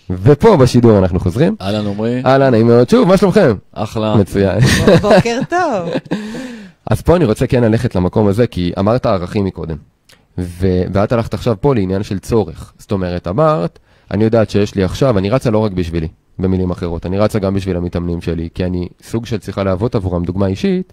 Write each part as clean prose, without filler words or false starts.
ופה בשידור אנחנו חוזרים. אהלן עומרי. אהלן, נעים מאוד. שוב, מה שלומכם? אחלה. מצוין. בוקר טוב. אז פה אני רוצה כן ללכת למקום הזה, כי אמרת ערכים מקודם. ואת הלכת עכשיו פה לעניין של צורך. זאת אומרת, אמרת, אני יודעת שיש לי עכשיו, אני רצה לא רק בשבילי, במילים אחרות, אני רצה גם בשביל המתאמנים שלי, כי אני סוג של צריכה להוות עבורם דוגמה אישית,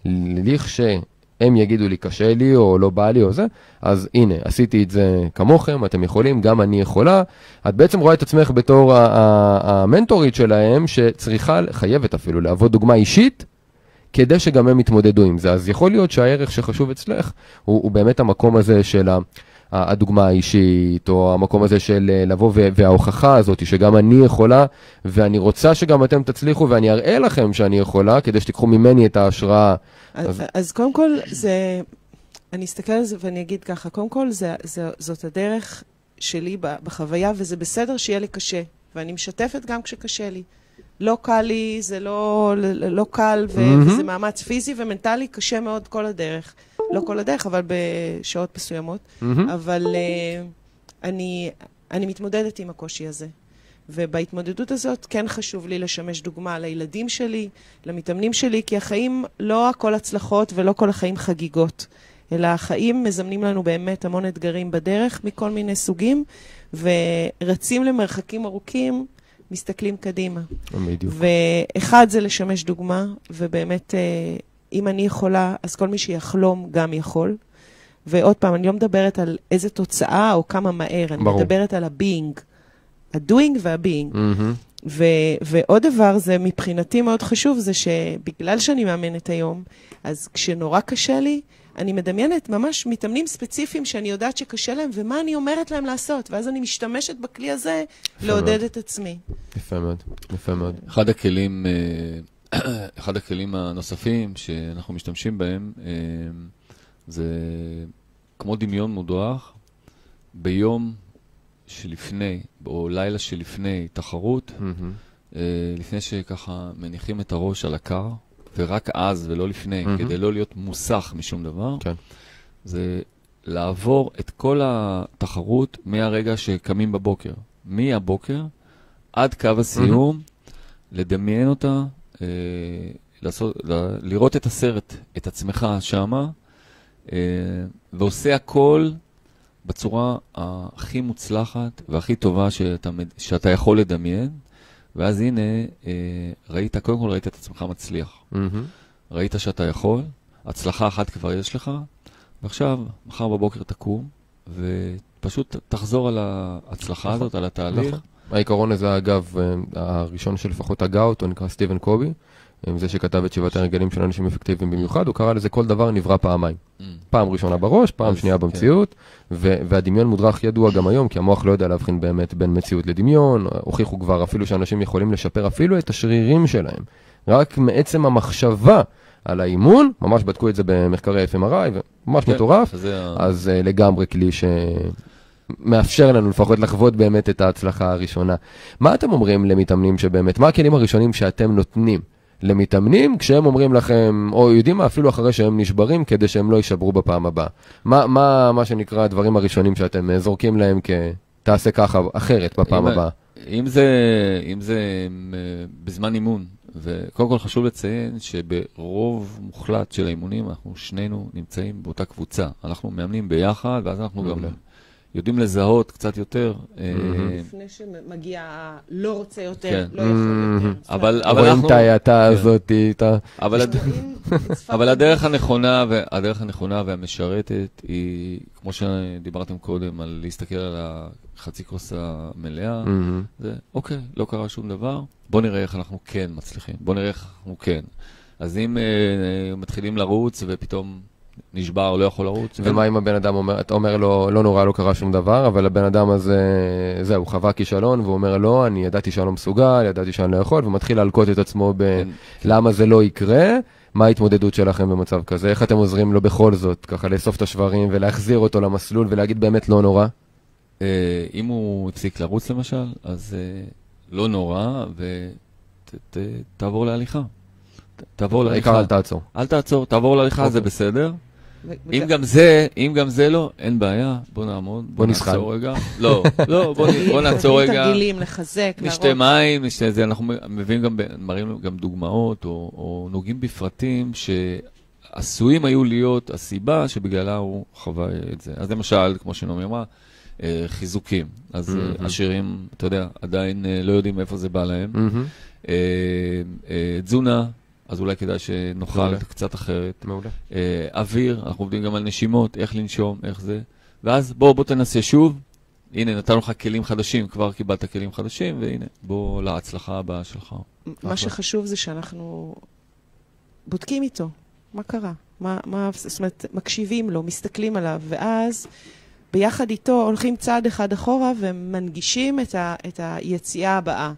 שהם יגידו לי קשה לי או לא בא לי או זה, אז הנה, עשיתי את זה כמוכם, אתם יכולים, גם אני יכולה. את בעצם רואה את עצמך בתור המנטורית שלהם, שצריכה, חייבת אפילו, להוות דוגמה אישית, כדי שגם הם יתמודדו עם זה. אז יכול להיות שהערך שחשוב אצלך, הוא באמת המקום הזה של הדוגמה האישית, או המקום הזה של לבוא וההוכחה הזאת, שגם אני יכולה, ואני רוצה שגם אתם תצליחו, ואני אראה לכם שאני יכולה, כדי שתיקחו ממני את ההשראה. אז קודם כל, אני אסתכל על זה ואני אגיד ככה, קודם כל, זאת הדרך שלי בחוויה, וזה בסדר שיהיה לי קשה, ואני משתפת גם כשקשה לי. לא קל לי, זה לא קל, וזה מאמץ פיזי ומנטלי קשה מאוד כל הדרך. לא כל הדרך, אבל בשעות מסוימות. אבל אני מתמודדת עם הקושי הזה. ובהתמודדות הזאת כן חשוב לי לשמש דוגמה לילדים שלי, למתאמנים שלי, כי החיים לא הכל הצלחות ולא כל החיים חגיגות, אלא החיים מזמנים לנו באמת המון אתגרים בדרך מכל מיני סוגים, ורצים למרחקים ארוכים, מסתכלים קדימה. ואחד זה לשמש דוגמה, ובאמת אם אני יכולה, אז כל מי שיחלום גם יכול. ועוד פעם, אני לא מדברת על איזה תוצאה או כמה מהר, אני מדברת על ה-being. ה-doing וה-being. ועוד דבר, זה מבחינתי מאוד חשוב, זה שבגלל שאני מאמנת היום, אז כשנורא קשה לי, אני מדמיינת ממש מתאמנים ספציפיים שאני יודעת שקשה להם, ומה אני אומרת להם לעשות, ואז אני משתמשת בכלי הזה לעודד את עצמי. יפה מאוד, יפה מאוד. אחד הכלים הנוספים שאנחנו משתמשים בהם, זה כמו דמיון מודרך, ביום שלפני, או לילה שלפני תחרות, לפני שככה מניחים את הראש על הקר, ורק אז ולא לפני, כדי לא להיות מוסך משום דבר, זה לעבור את כל התחרות מהרגע שקמים בבוקר. מהבוקר עד קו הסיום, לדמיין אותה, לראות את הסרט, את עצמך שמה, ועושה הכל בצורה הכי מוצלחת והכי טובה שאתה יכול לדמיין, ואז הנה, קודם כל ראית את עצמך מצליח. ראית שאתה יכול, הצלחה אחת כבר יש לך, ועכשיו, מחר בבוקר תקום, ופשוט תחזור על ההצלחה הזאת, על התהליך. העיקרון הזה, אגב, הראשון שלפחות הגה אותו, נקרא סטיבן קובי, זה שכתב את 7 הרגלים של אנשים אפקטיביים במיוחד, הוא קרא לזה כל דבר נברא פעמיים. פעם ראשונה בראש, פעם שנייה במציאות, והדמיון מודרך ידוע גם היום, כי המוח לא יודע להבחין באמת בין מציאות לדמיון, הוכיחו כבר אפילו שאנשים יכולים לשפר אפילו את השרירים שלהם, רק מעצם המחשבה על האימון, ממש בדקו את זה במחקרי FMRI, וממש מטורף, אז לגמרי כלי מאפשר לנו לפחות לחוות באמת את ההצלחה הראשונה. מה אתם אומרים למתאמנים שבאמת, מה הכלים הראשונים שאתם נותנים למתאמנים כשהם אומרים לכם, או יודעים מה, אפילו אחרי שהם נשברים, כדי שהם לא יישברו בפעם הבאה? מה שנקרא הדברים הראשונים שאתם זורקים להם תעשה ככה אחרת בפעם הבאה? אם זה בזמן אימון, וקודם כל חשוב לציין שברוב מוחלט של האימונים אנחנו שנינו נמצאים באותה קבוצה. אנחנו מאמנים ביחד, ואז אנחנו גם יודעים לזהות קצת יותר. לפני שמגיע לא רוצה יותר, לא יכול יותר. אבל רואים את ההייתה הזאת. אבל הדרך הנכונה והמשרתת היא, כמו שדיברתם קודם, על להסתכל על החצי כוס המלאה. זה, אוקיי, לא קרה שום דבר. בוא נראה איך אנחנו כן מצליחים. בוא נראה איך אנחנו כן. אז אם מתחילים לרוץ ופתאום נשבר, לא יכול לרוץ. ומה אם הבן אדם אומר, אתה אומר לו, לא נורא, לא קרה שום דבר, אבל הבן אדם הזה, זהו, חווה כישלון, והוא אומר לו, אני ידעתי שאני לא מסוגל, ידעתי שאני לא יכול, ומתחיל להלקות את עצמו למה זה לא יקרה. מה ההתמודדות שלכם במצב כזה? איך אתם עוזרים לו בכל זאת, ככה לאסוף את השברים ולהחזיר אותו למסלול ולהגיד באמת לא נורא? אם הוא הפסיק לרוץ למשל, אז לא נורא, ותעבור להליכה. העיקר אל תעצור. אל תעצור, תעבור להליכה, זה בסדר. אם גם זה לא, אין בעיה, בוא נעמוד, בוא נעצור רגע. לא, בוא נעצור רגע. תרגילים, לחזק, נשתה מים, אנחנו מביאים גם, מראים גם דוגמאות, או נוגעים בפרטים שעשויים היו להיות הסיבה שבגללה הוא חווה את זה. אז למשל, כמו שנעמי אמרה, חיזוקים. אז עשירים, אתה יודע, עדיין לא יודעים מאיפה זה בא להם. תזונה, אז אולי כדאי שנאכל קצת אחרת. מעולה. אוויר, אנחנו עובדים גם על נשימות, איך לנשום, איך זה. ואז בוא תנסה שוב. הנה, נתנו לך כלים חדשים, כבר קיבלת כלים חדשים, והנה, בוא להצלחה הבאה שלך. מה שחשוב זה שאנחנו בודקים איתו. מה קרה? זאת אומרת, מקשיבים לו, מסתכלים עליו, ואז ביחד איתו הולכים צעד אחד אחורה ומנגישים את היציאה הבאה.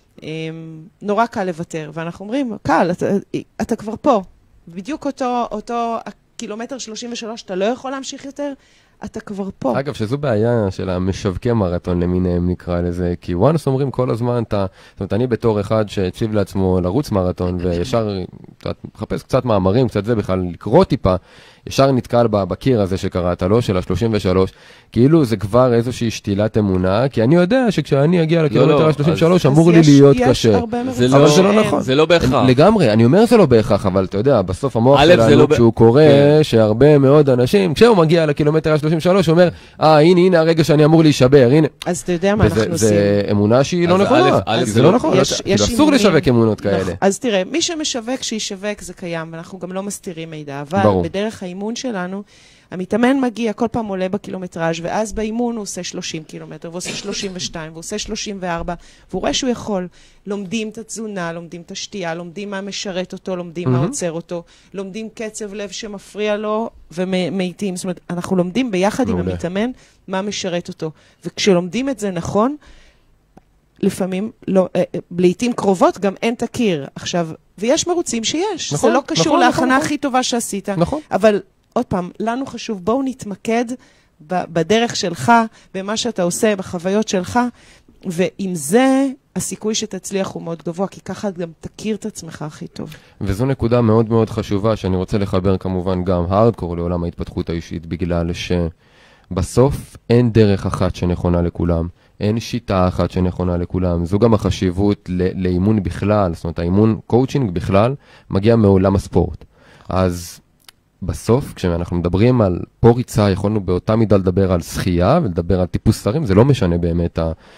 נורא קל לוותר, ואנחנו אומרים, קל, אתה כבר פה. בדיוק אותו קילומטר 33, אתה לא יכול להמשיך יותר, אתה כבר פה. אגב, שזו בעיה של המשווקי מרתון למיניהם נקרא לזה, כי וואנס אומרים כל הזמן, זאת אומרת, אני בתור אחד שהציב לעצמו לרוץ מרתון, וישר מחפש קצת מאמרים, קצת זה בכלל, לקרוא טיפה, ישר נתקל בקיר הזה שקראת לו, של ה-33, כאילו זה כבר איזושהי שתילת אמונה, כי אני יודע שכשאני אגיע לקילומטר ה-33, אמור לי להיות קשה. אבל זה לא נכון. זה לא בהכרח. לגמרי, אני אומר זה לא בהכרח, אבל אתה יודע, בסוף המוח שלנו, כשהוא קורא שהרבה מאוד אנשים, כשהוא מגיע לקילומטר ה-33, הוא אומר, הנה הרגע שאני אמור להישבר, הנה. אז אתה יודע מה אנחנו עושים. זה אמונה שהיא לא נכונה. זה לא נכון. אסור לשווק אמונות כאלה. אז תראה, מי שמשווק שישווק זה קיים, ואנחנו גם לא מסתירים מידע, אבל בדרך האימון שלנו, המתאמן מגיע, כל פעם עולה בקילומטראז' ואז באימון הוא עושה 30 קילומטר, והוא עושה 32, והוא עושה 34, והוא רואה שהוא יכול. לומדים את התזונה, לומדים את השתייה, לומדים מה משרת אותו, לומדים מה עוצר אותו, לומדים קצב לב שמפריע לו ומתים. זאת אומרת, אנחנו לומדים ביחד עם המתאמן מה משרת אותו. וכשלומדים את זה נכון, לפעמים, לעתים קרובות גם אין תקיר. עכשיו, ויש מרוצים שיש. זה לא קשור להכנה הכי טובה שעשית. אבל עוד פעם, לנו חשוב, בואו נתמקד בדרך שלך, במה שאתה עושה, בחוויות שלך, ועם זה הסיכוי שתצליח הוא מאוד גבוה, כי ככה גם תכיר את עצמך הכי טוב. וזו נקודה מאוד מאוד חשובה, שאני רוצה לחבר כמובן גם הארדקור לעולם ההתפתחות האישית, בגלל שבסוף אין דרך אחת שנכונה לכולם, אין שיטה אחת שנכונה לכולם. זו גם החשיבות לאימון בכלל, זאת אומרת, האימון קואוצ'ינג בכלל, מגיע מעולם הספורט. אז בסוף, כשאנחנו מדברים על פה ריצה, יכולנו באותה מידה לדבר על שחייה ולדבר על טיפוס שרים, זה לא משנה באמת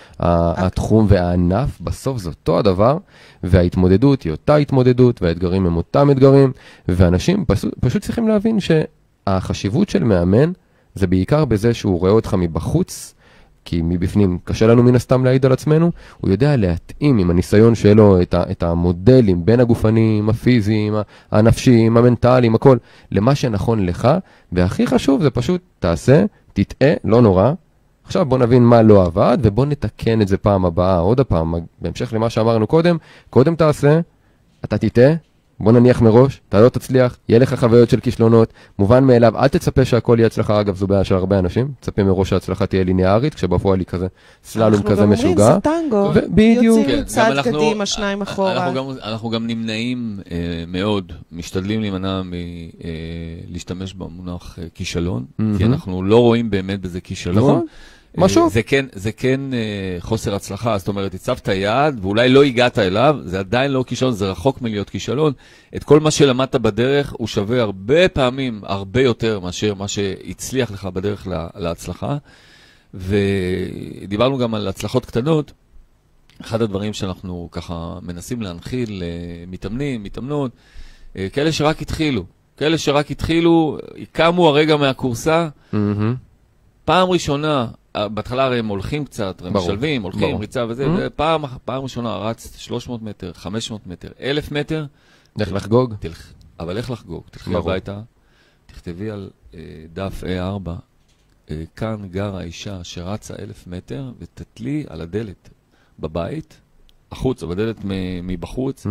התחום והענף, בסוף זה אותו הדבר, וההתמודדות היא אותה התמודדות, והאתגרים הם אותם אתגרים, ואנשים פשוט צריכים להבין שהחשיבות של מאמן, זה בעיקר בזה שהוא רואה אותך מבחוץ, כי מבפנים קשה לנו מן הסתם להעיד על עצמנו, הוא יודע להתאים עם הניסיון שלו את המודלים בין הגופניים, הפיזיים, הנפשיים, המנטליים, הכל, למה שנכון לך, והכי חשוב זה פשוט תעשה, תטעה, לא נורא, עכשיו בוא נבין מה לא עבד, ובוא נתקן את זה פעם הבאה, עוד הפעם, בהמשך למה שאמרנו קודם תעשה, אתה תטעה, בוא נניח מראש, אתה לא תצליח, יהיה לך חוויות של כישלונות, מובן מאליו, אל תצפה שהכל יהיה הצלחה, אגב, זו בעיה של הרבה אנשים, תצפה מראש שההצלחה תהיה ליניארית, כשבפועל היא כזה סללום כזה משוגע. אנחנו גם אומרים, זה טנגו, יוצאים צעד קדימה, שניים אחורה. אנחנו גם נמנעים מאוד, משתדלים להימנע להשתמש במונח כישלון, כי אנחנו לא רואים באמת בזה כישלון. משהו? זה כן חוסר הצלחה, זאת אומרת, הצבת יעד, ואולי לא הגעת אליו, זה עדיין לא כישלון, זה רחוק מלהיות כישלון. את כל מה שלמדת בדרך, הוא שווה הרבה פעמים, הרבה יותר מאשר מה שהצליח לך בדרך להצלחה. ודיברנו גם על הצלחות קטנות. אחד הדברים שאנחנו ככה מנסים להנחיל מתאמנים, מתאמנות, כאלה שרק התחילו, קמו הרגע מהקורסה, פעם ראשונה, בהתחלה הרי הם הולכים קצת, הם משלבים, הולכים, ריצה וזה, פעם ראשונה רצת 300 מטר, 500 מטר, 1,000 מטר. לך לחגוג? אבל לך לחגוג, תלכי הביתה, תכתבי על דף A4, כאן גרה אישה שרצה 1,000 מטר, ותתלי על הדלת בבית, החוץ, או בדלת מבחוץ.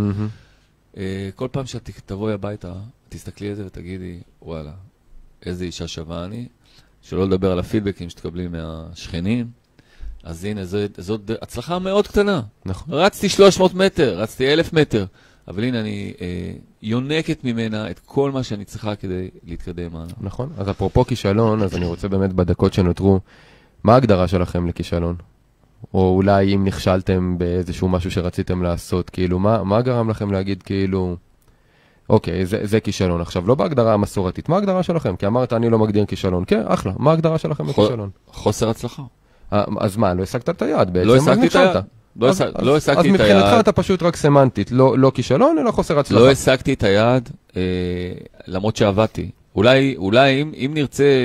כל פעם שתבואי הביתה, תסתכלי על זה ותגידי, וואלה, איזה אישה שווה אני, שלא לדבר על הפידבקים שתקבלים מהשכנים. אז הנה, זאת הצלחה מאוד קטנה. נכון. רצתי 300 מטר, רצתי 1,000 מטר, אבל הנה אני יונקת ממנה את כל מה שאני צריכה כדי להתקדם הלאה. נכון. אז אפרופו כישלון, אז אני רוצה באמת בדקות שנותרו, מה ההגדרה שלכם לכישלון? או אולי אם נכשלתם באיזשהו משהו שרציתם לעשות, כאילו, מה גרם לכם להגיד כאילו, אוקיי, זה כישלון. עכשיו, לא בהגדרה המסורתית, מה ההגדרה שלכם? כי אמרת, אני לא מגדיר כישלון. כן, אחלה, מה ההגדרה שלכם לכישלון? חוסר הצלחה. אז מה, לא השגת את היד בעצם? לא השגתי את היד. לא השגתי את היד. אז מבחינתך אתה פשוט רק סמנטית, לא כישלון, אלא חוסר הצלחה. לא השגתי את היד, למרות שעבדתי. אולי אם נרצה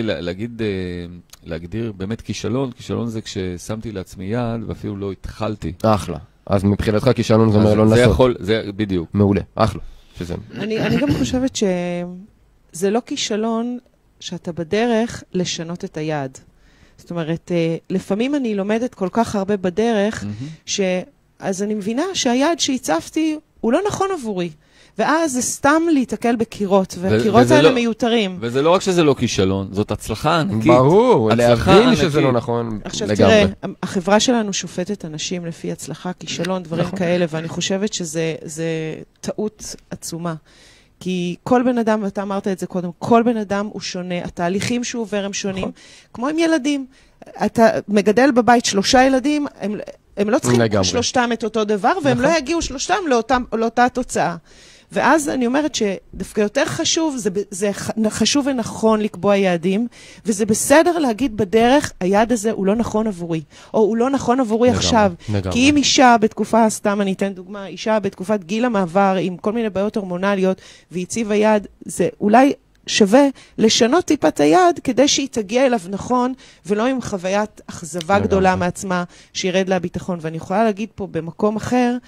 להגדיר באמת כישלון, כישלון זה כששמתי לעצמי יד ואפילו לא התחלתי. אחלה. אז מבחינתך כישלון זה אומר לא לנסות. זה בדיוק. מעולה, אחלה. אני גם חושבת שזה לא כישלון שאתה בדרך לשנות את היעד. זאת אומרת, לפעמים אני לומדת כל כך הרבה בדרך, אז אני מבינה שהיעד שהצפתי הוא לא נכון עבורי. ואז זה סתם להתקל בקירות, והקירות האלה מיותרים. וזה לא רק שזה לא כישלון, זאת הצלחה ענקית. ברור, להבין שזה לא נכון לגמרי. עכשיו תראה, החברה שלנו שופטת אנשים לפי הצלחה, כישלון, דברים כאלה, ואני חושבת שזה טעות עצומה. כי כל בן אדם, ואתה אמרת את זה קודם, כל בן אדם הוא שונה, התהליכים שהוא עובר הם שונים, כמו עם ילדים. אתה מגדל בבית 3 ילדים, הם לא צריכים שלושתם את אותו דבר, והם לא יגיעו שלושתם לאותה תוצאה. ואז אני אומרת שדווקא יותר חשוב, זה חשוב ונכון לקבוע יעדים, וזה בסדר להגיד בדרך, היעד הזה הוא לא נכון עבורי, או הוא לא נכון עבורי עכשיו. כי אם אישה בתקופה, סתם אני אתן דוגמה, אישה בתקופת גיל המעבר, עם כל מיני בעיות הורמונליות, והציבה יעד, זה אולי שווה לשנות טיפת היד, כדי שהיא תגיע אליו נכון, ולא עם חוויית אכזבה גדולה מעצמה, שירד לה ביטחון. ואני יכולה להגיד פה במקום אחר,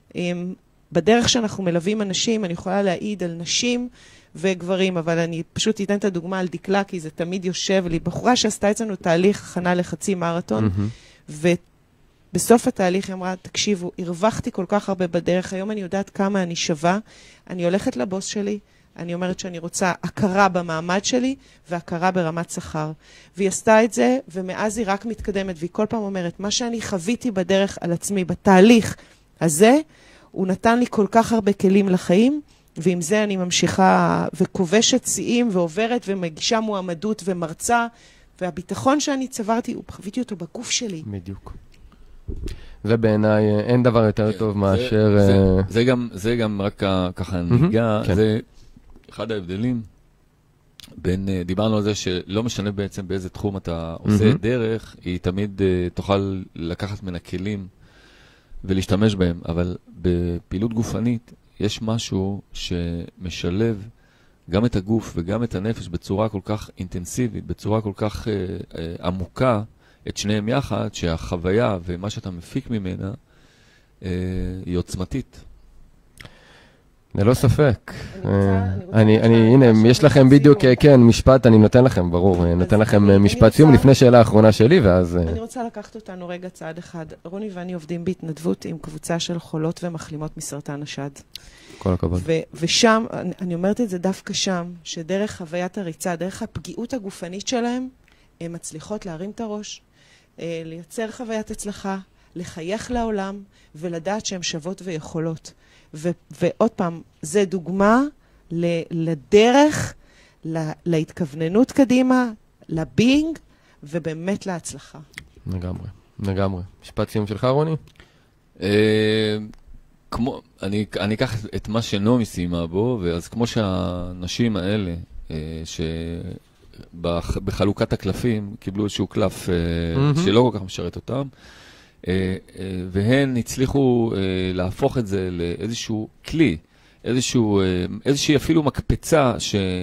בדרך שאנחנו מלווים אנשים, אני יכולה להעיד על נשים וגברים, אבל אני פשוט אתן את הדוגמה על דקלה, כי זה תמיד יושב לי. בחורה שעשתה אצלנו תהליך הכנה לחצי מרתון, ובסוף התהליך היא אמרה, תקשיבו, הרווחתי כל כך הרבה בדרך, היום אני יודעת כמה אני שווה, אני הולכת לבוס שלי, אני אומרת שאני רוצה הכרה במעמד שלי, והכרה ברמת שכר. והיא עשתה את זה, ומאז היא רק מתקדמת, והיא כל פעם אומרת, מה שאני חוויתי בדרך על עצמי, בתהליך הזה, הוא נתן לי כל כך הרבה כלים לחיים, ועם זה אני ממשיכה וכובשת שיאים ועוברת ומגישה מועמדות ומרצה, והביטחון שאני צברתי, הוא חוויתי אותו בגוף שלי. בדיוק. זה בעיניי, אין דבר יותר טוב מאשר... זה גם רק ככה ניגע, זה אחד ההבדלים בין, דיברנו על זה שלא משנה בעצם באיזה תחום אתה עושה דרך, היא תמיד תוכל לקחת מן הכלים ולהשתמש בהם, אבל בפעילות גופנית יש משהו שמשלב גם את הגוף וגם את הנפש בצורה כל כך אינטנסיבית, בצורה כל כך עמוקה, את שניהם יחד, שהחוויה ומה שאתה מפיק ממנה היא עוצמתית. ללא ספק. הנה, יש לכם בדיוק, כן, משפט, אני נותן לכם, ברור, נותן לכם משפט סיום לפני שאלה האחרונה שלי, ואז... אני רוצה לקחת אותנו רגע צעד אחד. רוני ואני עובדים בהתנדבות עם קבוצה של חולות ומחלימות מסרטן השד. כל הכבוד. ושם, אני אומרת את זה דווקא שם, שדרך חוויית הריצה, דרך הפגיעות הגופנית שלהם, הן מצליחות להרים את הראש, לייצר חוויית הצלחה, לחייך לעולם, ולדעת שהן שוות ויכולות. ועוד פעם, זה דוגמה לדרך, להתכווננות קדימה, לבינג, ובאמת להצלחה. לגמרי, לגמרי. משפט סיום שלך, רוני? אני אקח את מה שנעמי סיימה בו, ואז כמו שהנשים האלה, שבחלוקת הקלפים, קיבלו איזשהו קלף שלא כל כך משרת אותם, והן הצליחו להפוך את זה לאיזשהו כלי, איזושהי אפילו מקפצה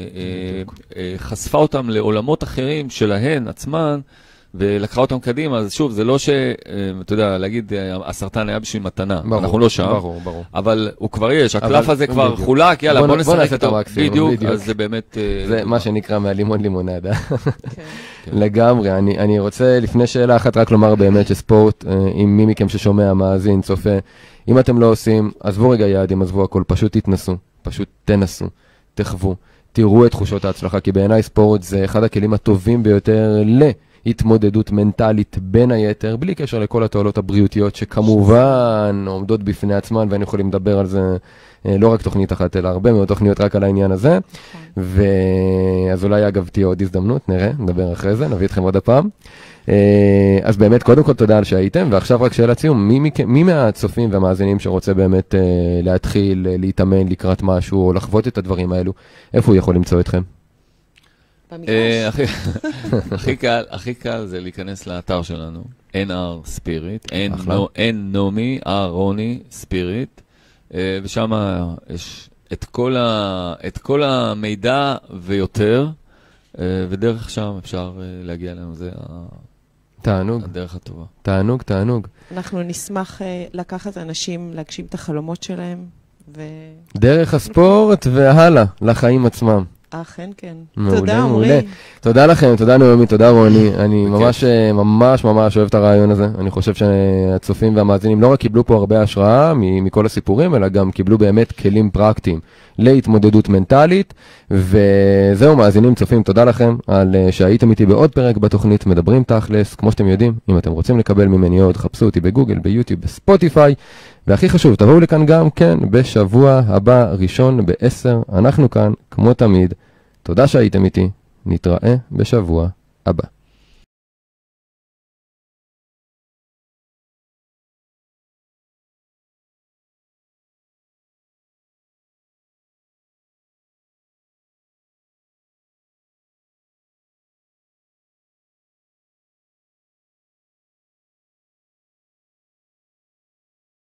שחשפה אותם לעולמות אחרים שלהן עצמן, ולקחה אותם קדימה. אז שוב, זה לא אתה יודע, להגיד, הסרטן היה בשביל מתנה, אנחנו לא שם, אבל הוא כבר יש, הקלף הזה כבר חולק, יאללה, בוא נשחק אותו, בדיוק, אז זה באמת... זה מה שנקרא מהלימון לימונדה. לגמרי, אני רוצה לפני שאלה אחת רק לומר באמת שספורט, עם מי מכם ששומע, מאזין, צופה, אם אתם לא עושים, עזבו רגע יעדים, עזבו הכל, פשוט תתנסו, פשוט תנסו, תחוו, תראו את תחושות ההצלחה, כי בעיניי ספורט זה אחד הכלים הטובים ביותר התמודדות מנטלית בין היתר, בלי קשר לכל התועלות הבריאותיות שכמובן עומדות בפני עצמן, ואני יכולים לדבר על זה לא רק תוכנית אחת, אלא הרבה מאוד תוכניות רק על העניין הזה. אז אולי אגב תהיה עוד הזדמנות, נראה, נדבר אחרי זה, נביא אתכם עוד הפעם. אז באמת, קודם כל תודה על שהייתם, ועכשיו רק שאלת סיום, מי מהצופים והמאזינים שרוצה באמת להתחיל, להתאמן לקראת משהו, או לחוות את הדברים האלו, איפה הוא יכול למצוא אתכם? הכי קל זה להיכנס לאתר שלנו, NR Spirit, N-Nomi, R-Ronny Spirit, ושם יש את כל המידע ויותר, ודרך שם אפשר להגיע אלינו, זה הדרך הטובה. תענוג. אנחנו נשמח לקחת אנשים, להגשים את החלומות שלהם. דרך הספורט והלאה, לחיים עצמם. אכן כן. תודה עמרי. תודה לכם, תודה נעמי, תודה רוני. אני ממש אוהב את הרעיון הזה. אני חושב שהצופים והמאזינים לא רק קיבלו פה הרבה השראה מכל הסיפורים, אלא גם קיבלו באמת כלים פרקטיים להתמודדות מנטלית. וזהו, מאזינים, צופים, תודה לכם על שהייתם איתי בעוד פרק בתוכנית מדברים תכלס. כמו שאתם יודעים, אם אתם רוצים לקבל ממני עוד, חפשו אותי בגוגל, ביוטיוב, בספוטיפיי. והכי חשוב, תבואו לכאן גם, כן, בשבוע הבא, ראשון ב-10. אנחנו כאן, כמו תמיד. תודה שהייתם איתי. נתראה בשבוע הבא.